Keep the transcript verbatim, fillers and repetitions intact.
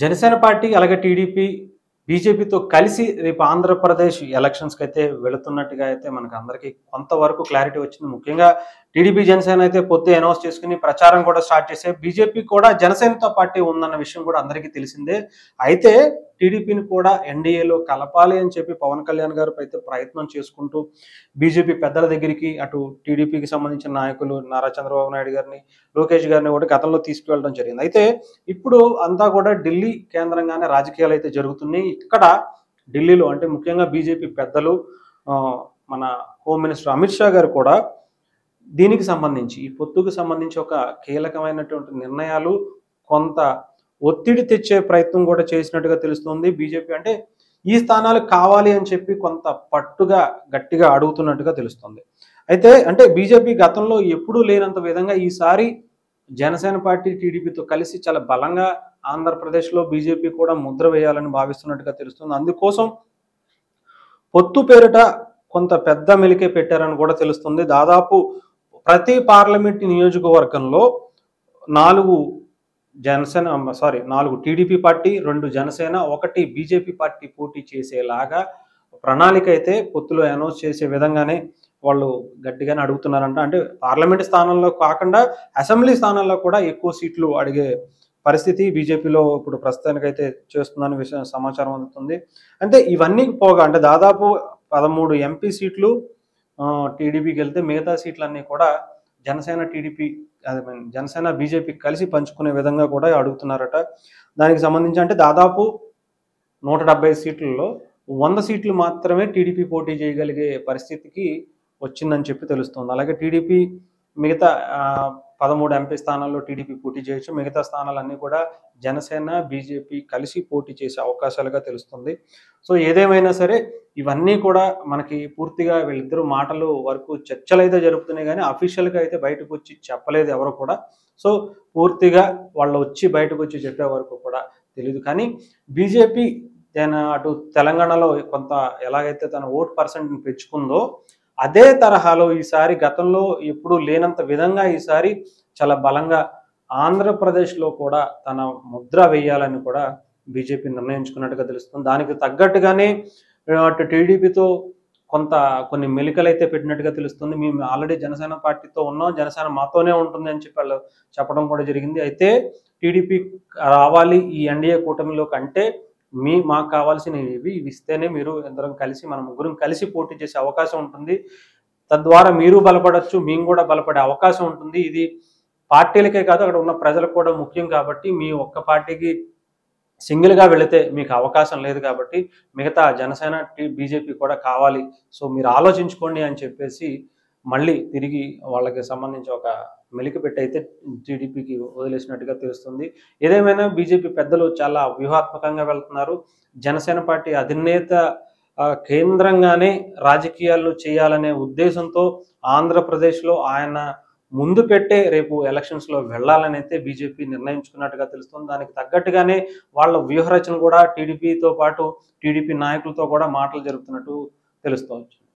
Janasena party అలాగే TDP, బీజేపీతో కలిసి రేపు ఆంధ్రప్రదేశ్ ఎలక్షన్స్‌కైతే వెళుతున్నట్టుగా అయితే మనకందరికీ కొంతవరకు క్లారిటీ వచ్చింది. ముఖ్యంగా టీడీపీ, జనసేన అయితే పొద్దే అనౌన్స్ చేసుకొని ప్రచారం కూడా స్టార్ట్ చేసాయి. బీజేపీ కూడా జనసేనతో పార్టీ ఉందన్న విషయం కూడా అందరికీ తెలిసిందే. అయితే టీడీపీని కూడా ఎన్‌డీఏలో కలపాలి అని చెప్పి పవన్ కళ్యాణ్ గారు అయితే ప్రయత్నం చేసుకుంటూ బీజేపీ పెద్దల దగ్గరికి అటు టీడీపీకి సంబంధించిన నాయకులు నారా చంద్రబాబు నాయుడు గారిని, లోకేష్ గారిని కూడా గతంలో తీసుకువెళ్ళడం జరిగింది. అయితే ఇప్పుడు అంతా కూడా ఢిల్లీ కేంద్రంగానే రాజకీయాలు అయితే జరుగుతున్నాయి. ఇక్కడ ఢిల్లీలో అంటే ముఖ్యంగా బీజేపీ పెద్దలు ఆహ్, మన హోమ్ మినిస్టర్ అమిత్ షా గారు కూడా దీనికి సంబంధించి ఈ పొత్తుకు సంబంధించి ఒక కీలకమైనటువంటి నిర్ణయాలు కొంత ఒత్తిడి తెచ్చే ప్రయత్నం కూడా చేసినట్టుగా తెలుస్తుంది. బీజేపీ అంటే ఈ స్థానాలు కావాలి అని చెప్పి కొంత పట్టుగా గట్టిగా అడుగుతున్నట్టుగా తెలుస్తుంది. అయితే అంటే బీజేపీ గతంలో ఎప్పుడూ లేనంత విధంగా ఈసారి జనసేన పార్టీ టీడీపీతో కలిసి చాలా బలంగా ఆంధ్రప్రదేశ్‌లో బీజేపీ కూడా ముద్ర వేయాలని భావిస్తున్నట్టుగా తెలుస్తుంది. అందుకోసం పొత్తు పేరిట కొంత పెద్ద మెలికే పెట్టారని కూడా తెలుస్తుంది. దాదాపు ప్రతి పార్లమెంట్ నియోజకవర్గంలో నాలుగు జనసేన సారీ నాలుగు టీడీపీ పార్టీ, రెండు జనసేన, ఒకటి బీజేపీ పార్టీ పోటీ చేసేలాగా ప్రణాళిక అయితే పొత్తులో అనౌన్స్ చేసే విధంగానే వాళ్ళు గట్టిగానే అడుగుతున్నారంట. అంటే పార్లమెంట్ స్థానంలో కాకుండా అసెంబ్లీ స్థానాల్లో కూడా ఎక్కువ సీట్లు అడిగే పరిస్థితి బీజేపీలో ఇప్పుడు ప్రస్తుతానికైతే చేస్తుందని విషయం సమాచారం అందుతుంది. అంటే ఇవన్నీ పోగా అంటే దాదాపు పదమూడు ఎంపీ సీట్లు ఆహ్, టీడీపీకి వెళ్తే మిగతా సీట్లన్నీ కూడా Janasena, TDP I mean Janasena, BJP కలిసి పంచుకునే విధంగా కూడా అడుగుతున్నారట. దానికి సంబంధించి అంటే దాదాపు నూట డెబ్బై సీట్లలో వంద సీట్లు మాత్రమే టీడీపీ పోటీ చేయగలిగే పరిస్థితికి వచ్చిందని చెప్పి తెలుస్తుంది. అలాగే టీడీపీ మిగతా ఆహ్, పదమూడు ఎంపీ స్థానాల్లో టీడీపీ పోటీ చేయొచ్చు. మిగతా స్థానాలన్నీ కూడా జనసేన, బీజేపీ కలిసి పోటీ చేసే అవకాశాలుగా తెలుస్తుంది. సో ఏదేమైనా సరే ఇవన్నీ కూడా మనకి పూర్తిగా వీళ్ళిద్దరూ మాటలు వరకు చర్చలైతే జరుపుతున్నాయి గానీ అఫీషియల్‌గా అయితే బయటకొచ్చి చెప్పలేదు ఎవరు కూడా. సో పూర్తిగా వాళ్ళు వచ్చి బయటకొచ్చి చెప్పే వరకు కూడా తెలీదు. కానీ బీజేపీ తన అటు తెలంగాణలో కొంత ఎలాగైతే తన ఓట్ పర్సెంట్‌ని పెంచుకుందో అదే తరహాలో ఈసారి గతంలో ఎప్పుడూ లేనంత విధంగా ఈసారి చాలా బలంగా ఆంధ్రప్రదేశ్‌లో కూడా తన ముద్ర వేయాలని కూడా బీజేపీ నిర్ణయించుకున్నట్టుగా తెలుస్తుంది. దానికి తగ్గట్టుగానే ఆహ్, అటు టీడీపీతో కొంత కొన్ని మెలికలైతే పెట్టినట్టుగా తెలుస్తుంది. మేము ఆల్రెడీ జనసేన పార్టీతో ఉన్నాం. జనసేన మాతోనే ఉంటుంది అని చెప్పి వాళ్ళు చెప్పడం కూడా జరిగింది. అయితే టీడీపీ రావాలి ఈ ఎన్‌డీఏ కూటమిలోకి అంటే మీ మాకు కావాల్సినవి ఇవి. ఇవి ఇస్తేనే మీరు ఇద్దరం కలిసి మన ముగ్గురం కలిసి పోటీ చేసే అవకాశం ఉంటుంది. తద్వారా మీరు బలపడొచ్చు. మేము కూడా బలపడే అవకాశం ఉంటుంది. ఇది పార్టీలకే కాదు అక్కడ ఉన్న ప్రజలకు కూడా ముఖ్యం కాబట్టి మీ ఒక్క పార్టీకి సింగిల్‌గా వెళితే మీకు అవకాశం లేదు కాబట్టి మిగతా జనసేన, టీ బీజేపీ కూడా కావాలి. సో మీరు ఆలోచించుకోండి అని చెప్పేసి మళ్ళీ తిరిగి వాళ్ళకి సంబంధించి ఒక మెలికపెట్టి అయితే టీడీపీకి వదిలేసినట్టుగా తెలుస్తుంది. ఏదేమైనా బీజేపీ పెద్దలు చాలా వ్యూహాత్మకంగా వెళ్తున్నారు. జనసేన పార్టీ అధినేత ఆహ్, కేంద్రంగానే రాజకీయాలు చేయాలనే ఉద్దేశంతో ఆంధ్రప్రదేశ్‌లో ఆయన ముందు పెట్టే రేపు ఎలక్షన్స్‌లో వెళ్ళాలనైతే బీజేపీ నిర్ణయించుకున్నట్టుగా తెలుస్తుంది. దానికి తగ్గట్టుగానే వాళ్ళ వ్యూహరచన కూడా టీడీపీతో పాటు టీడీపీ నాయకులతో కూడా మాటలు జరుపుతున్నట్టు తెలుస్తోంది.